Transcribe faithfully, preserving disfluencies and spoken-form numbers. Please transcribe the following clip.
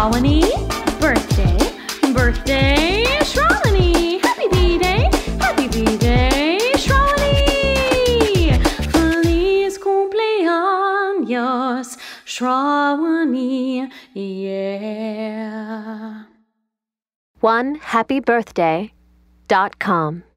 Shrawani. Birthday, birthday, Shrawani. Happy B-Day, happy B-Day, Shrawani. Feliz cumpleaños, Shrawani, yeah. one happy birthday dot com